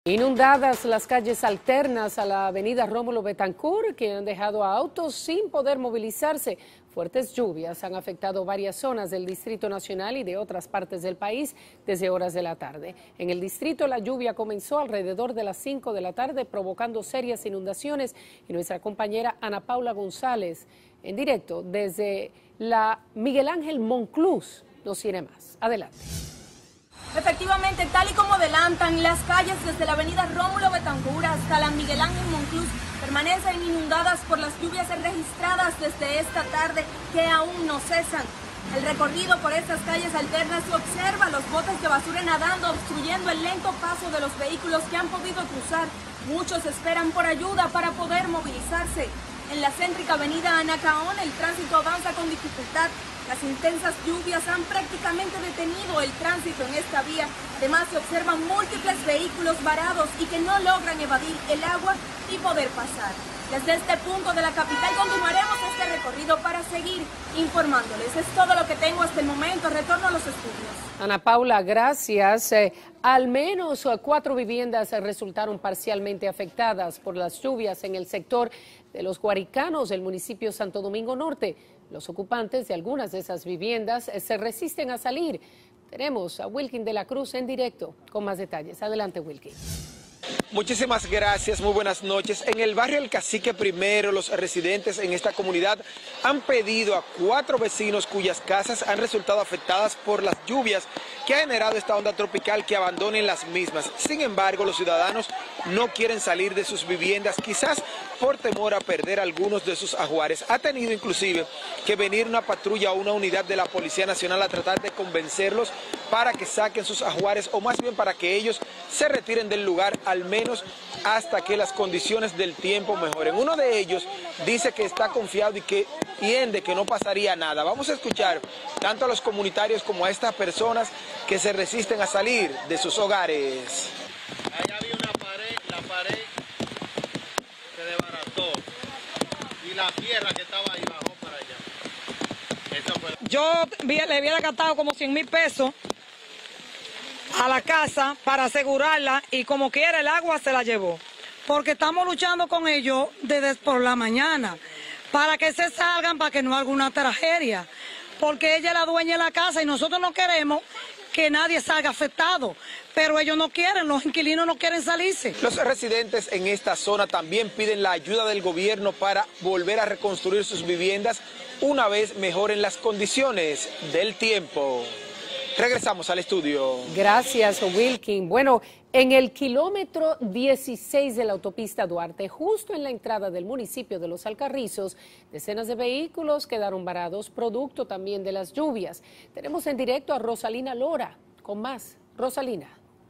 Inundadas las calles alternas a la avenida Rómulo Betancourt, que han dejado a autos sin poder movilizarse. Fuertes lluvias han afectado varias zonas del Distrito Nacional y de otras partes del país desde horas de la tarde. En el distrito la lluvia comenzó alrededor de las 5 de la tarde, provocando serias inundaciones, y nuestra compañera Ana Paula González, en directo desde la Miguel Ángel Monclús, nos tiene más. Adelante. Efectivamente, tal y como adelantan, las calles desde la avenida Rómulo Betancourt hasta la Miguel Ángel Monclús permanecen inundadas por las lluvias registradas desde esta tarde que aún no cesan. El recorrido por estas calles alternas se observa los botes de basura nadando, obstruyendo el lento paso de los vehículos que han podido cruzar. Muchos esperan por ayuda para poder movilizarse. En la céntrica avenida Anacaón, el tránsito avanza con dificultad. Las intensas lluvias han prácticamente detenido el tránsito en esta vía. Además, se observan múltiples vehículos varados y que no logran evadir el agua y poder pasar. Desde este punto de la capital continuaremos este recorrido para seguir informándoles. Es todo lo que tengo hasta el momento. Retorno a los estudios. Ana Paula, gracias. Al menos 4 viviendas resultaron parcialmente afectadas por las lluvias en el sector de Los Guaricanos del municipio Santo Domingo Norte. Los ocupantes de algunas de esas viviendas se resisten a salir. Tenemos a Wilkin de la Cruz en directo con más detalles. Adelante, Wilkin. Muchísimas gracias, muy buenas noches. En el barrio El Cacique Primero, los residentes en esta comunidad han pedido a 4 vecinos cuyas casas han resultado afectadas por las lluvias que ha generado esta onda tropical que abandonen las mismas. Sin embargo, los ciudadanos no quieren salir de sus viviendas, quizás por temor a perder algunos de sus ajuares. Ha tenido inclusive que venir una patrulla o una unidad de la Policía Nacional a tratar de convencerlos para que saquen sus ajuares, o más bien para que ellos se retiren del lugar, al menos hasta que las condiciones del tiempo mejoren. Uno de ellos dice que está confiado y que entiende que no pasaría nada. Vamos a escuchar tanto a los comunitarios como a estas personas que se resisten a salir de sus hogares. Allá había una pared, la pared se desbarató y la tierra que estaba ahí bajó para allá. Yo le había gastado como 100,000 pesos a la casa para asegurarla y como quiera el agua se la llevó. Porque estamos luchando con ellos desde por la mañana para que se salgan, para que no haga una tragedia. Porque ella es la dueña de la casa y nosotros no queremos que nadie salga afectado, pero ellos no quieren, los inquilinos no quieren salirse. Los residentes en esta zona también piden la ayuda del gobierno para volver a reconstruir sus viviendas una vez mejoren las condiciones del tiempo. Regresamos al estudio. Gracias, Wilkin. Bueno, en el kilómetro 16 de la autopista Duarte, justo en la entrada del municipio de Los Alcarrizos, decenas de vehículos quedaron varados, producto también de las lluvias. Tenemos en directo a Rosalina Lora con más. Rosalina.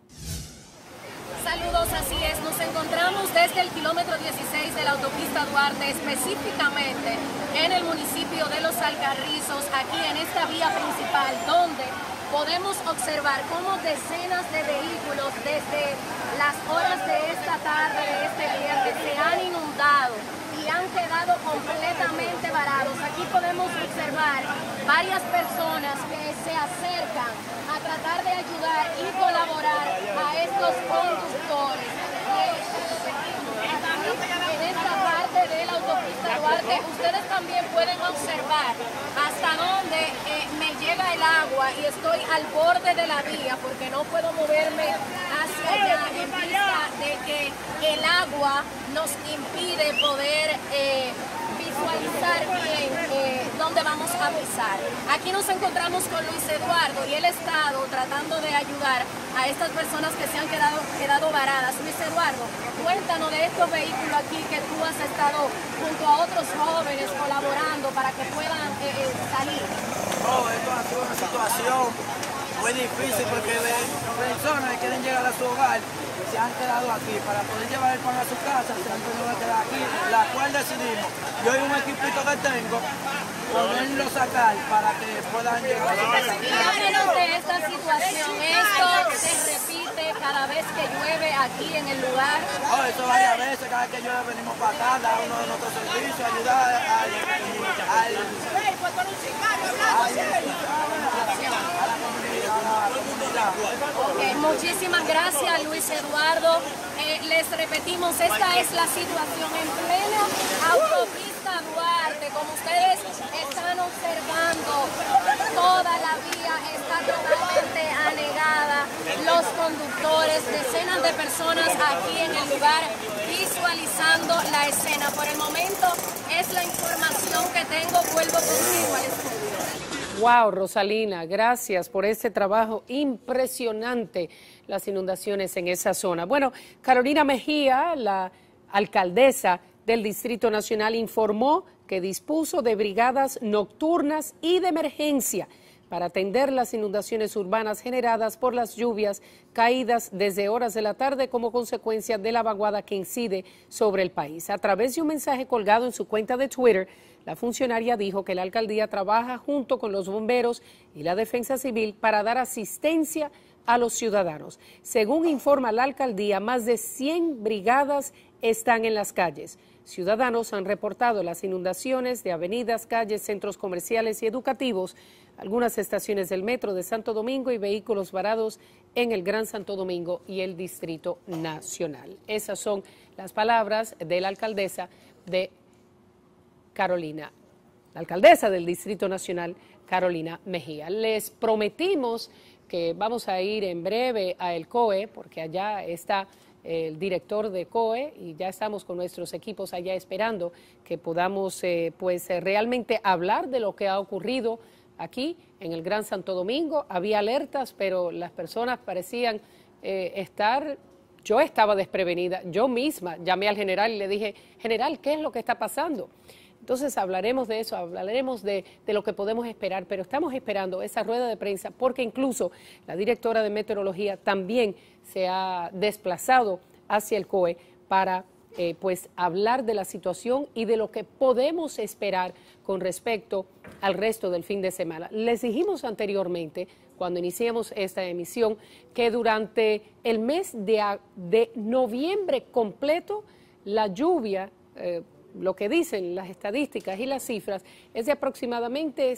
Saludos, así es, nos encontramos desde el kilómetro 16 de la autopista Duarte, específicamente en el municipio de Los Alcarrizos, aquí en esta vía principal, donde podemos observar cómo decenas de vehículos desde las horas de esta tarde, de este viernes, se han inundado y han quedado completamente varados. Aquí podemos observar varias personas que se acercan a tratar de ayudar y colaborar a estos conductores. En esta parte de la autopista Duarte, ustedes también pueden observar hasta dónde me llega el agua y estoy al borde de la vía porque no puedo moverme hacia allá en vista de que el agua nos impide poder visualizar bien dónde vamos a pisar. Aquí nos encontramos con Luis Eduardo y él ha estado tratando de ayudar a estas personas que se han quedado varadas. Luis Eduardo, cuéntanos de estos vehículos aquí que tú has estado junto a otros jóvenes colaborando para que puedan salir. Oh, esto ha sido una situación muy difícil porque personas que quieren llegar a su hogar se han quedado aquí para poder llevar el pan a su casa, se han tenido que quedar aquí, la cual decidimos, yo y un equipito que tengo, poderlo sacar para que puedan llegar a su casa. Háblenos de esta situación, esto se repite cada vez que llueve aquí en el lugar. Oh, esto varias veces, cada vez que llueve venimos para acá, dar uno de nuestros servicios, ayudar a la comunidad. Okay, muchísimas gracias, Luis Eduardo. les repetimos, esta es la situación en plena autopista Duarte. Como ustedes están observando, toda la vía está totalmente anegada. Los conductores, decenas de personas aquí en el lugar visualizando la escena. Por el momento es la información que tengo. Vuelvo contigo al estudio. Wow, Rosalina, gracias por este trabajo impresionante, las inundaciones en esa zona. Bueno, Carolina Mejía, la alcaldesa del Distrito Nacional, informó que dispuso de brigadas nocturnas y de emergencia para atender las inundaciones urbanas generadas por las lluvias caídas desde horas de la tarde como consecuencia de la vaguada que incide sobre el país. A través de un mensaje colgado en su cuenta de Twitter, la funcionaria dijo que la alcaldía trabaja junto con los bomberos y la defensa civil para dar asistencia a los ciudadanos. Según informa la alcaldía, más de 100 brigadas están en las calles. Ciudadanos han reportado las inundaciones de avenidas, calles, centros comerciales y educativos, algunas estaciones del metro de Santo Domingo y vehículos varados en el Gran Santo Domingo y el Distrito Nacional. Esas son las palabras de la alcaldesa de Carolina, la alcaldesa del Distrito Nacional, Carolina Mejía. Les prometimos que vamos a ir en breve a el COE, porque allá está el director de COE y ya estamos con nuestros equipos allá esperando que podamos realmente hablar de lo que ha ocurrido aquí en el Gran Santo Domingo. Había alertas, pero las personas parecían yo estaba desprevenida. Yo misma llamé al general y le dije, general, ¿qué es lo que está pasando? Entonces hablaremos de eso, hablaremos de lo que podemos esperar, pero estamos esperando esa rueda de prensa porque incluso la directora de meteorología también se ha desplazado hacia el COE para hablar de la situación y de lo que podemos esperar con respecto al resto del fin de semana. Les dijimos anteriormente, cuando iniciamos esta emisión, que durante el mes de noviembre completo, la lluvia, lo que dicen las estadísticas y las cifras, es de aproximadamente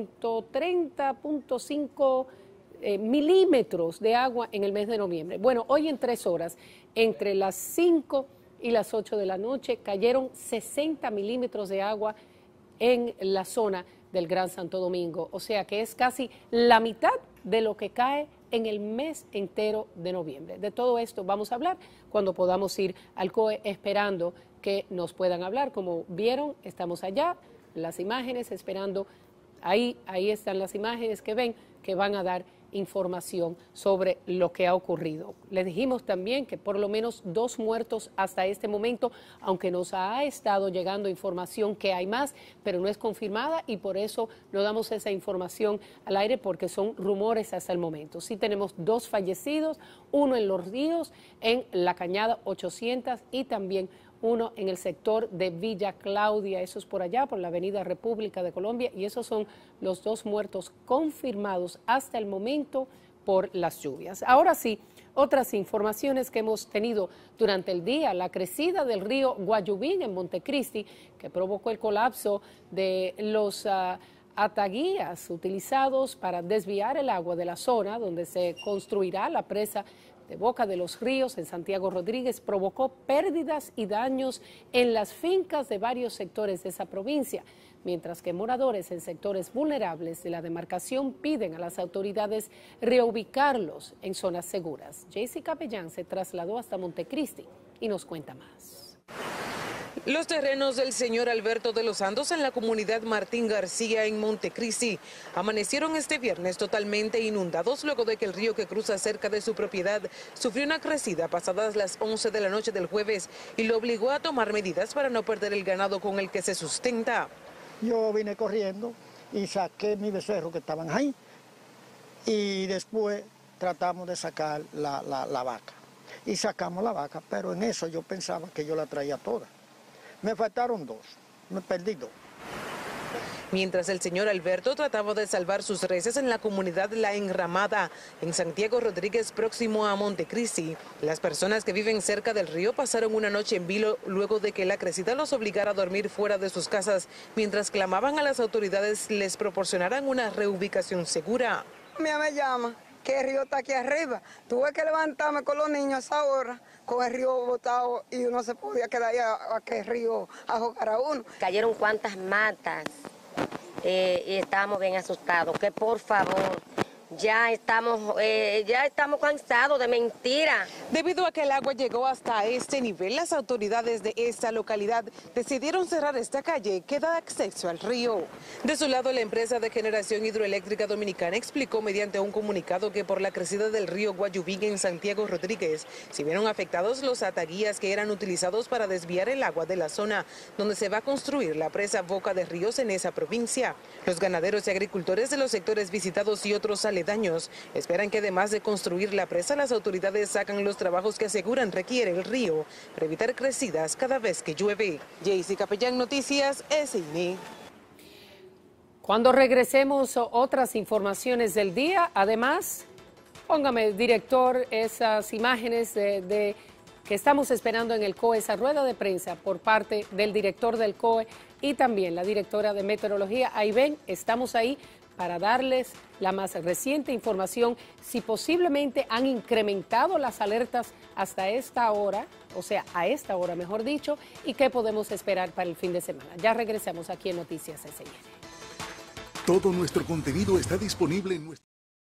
130.5 milímetros de agua en el mes de noviembre. Bueno, hoy en 3 horas, entre las 5 y las 8 de la noche, cayeron 60 milímetros de agua en la zona del Gran Santo Domingo. O sea que es casi la mitad de lo que cae en el mes entero de noviembre. De todo esto vamos a hablar cuando podamos ir al COE, esperando que nos puedan hablar. Como vieron, estamos allá, las imágenes, esperando. Ahí están las imágenes que ven, que van a dar información sobre lo que ha ocurrido. Les dijimos también que por lo menos 2 muertos hasta este momento, aunque nos ha estado llegando información que hay más, pero no es confirmada y por eso no damos esa información al aire porque son rumores hasta el momento. Sí tenemos 2 fallecidos, uno en Los Ríos, en la Cañada 800 y también uno en el sector de Villa Claudia, eso es por allá, por la avenida República de Colombia, y esos son los 2 muertos confirmados hasta el momento por las lluvias. Ahora sí, otras informaciones que hemos tenido durante el día: la crecida del río Guayubín en Montecristi, que provocó el colapso de los ataguías utilizados para desviar el agua de la zona donde se construirá la presa de Boca de los Ríos en Santiago Rodríguez, provocó pérdidas y daños en las fincas de varios sectores de esa provincia, mientras que moradores en sectores vulnerables de la demarcación piden a las autoridades reubicarlos en zonas seguras. Jaycee Capellán se trasladó hasta Montecristi y nos cuenta más. Los terrenos del señor Alberto de los Santos en la comunidad Martín García en Montecristi amanecieron este viernes totalmente inundados luego de que el río que cruza cerca de su propiedad sufrió una crecida pasadas las 11 de la noche del jueves y lo obligó a tomar medidas para no perder el ganado con el que se sustenta. Yo vine corriendo y saqué mis becerros que estaban ahí y después tratamos de sacar la vaca y sacamos la vaca, pero en eso yo pensaba que yo la traía toda. Me faltaron 2, me perdí 2. Mientras el señor Alberto trataba de salvar sus reses en la comunidad La Enramada, en Santiago Rodríguez, próximo a Montecristi, las personas que viven cerca del río pasaron una noche en vilo luego de que la crecida los obligara a dormir fuera de sus casas, mientras clamaban a las autoridades les proporcionaran una reubicación segura. Mía me llama que el río está aquí arriba. Tuve que levantarme con los niños a esa hora, con el río botado, y uno se podía quedar ahí a que el río a jugar a uno. Cayeron cuantas matas y estábamos bien asustados, que por favor, ya estamos cansados de mentiras. Debido a que el agua llegó hasta este nivel, las autoridades de esta localidad decidieron cerrar esta calle que da acceso al río. De su lado, la empresa de generación hidroeléctrica dominicana explicó mediante un comunicado que por la crecida del río Guayubín en Santiago Rodríguez, se vieron afectados los ataguías que eran utilizados para desviar el agua de la zona donde se va a construir la presa Boca de Ríos en esa provincia. Los ganaderos y agricultores de los sectores visitados y otros aledaños esperan que además de construir la presa, las autoridades sacan los trabajos que aseguran requiere el río para evitar crecidas cada vez que llueve. Jaycee Capellán, Noticias SN. Cuando regresemos, otras informaciones del día. Además, póngame, director, esas imágenes de que estamos esperando en el COE, esa rueda de prensa por parte del director del COE y también la directora de meteorología. Ahí ven, estamos ahí para darles la más reciente información, si posiblemente han incrementado las alertas hasta esta hora, o sea, a esta hora mejor dicho, y qué podemos esperar para el fin de semana. Ya regresamos aquí en Noticias SN. Todo nuestro contenido está disponible en nuestro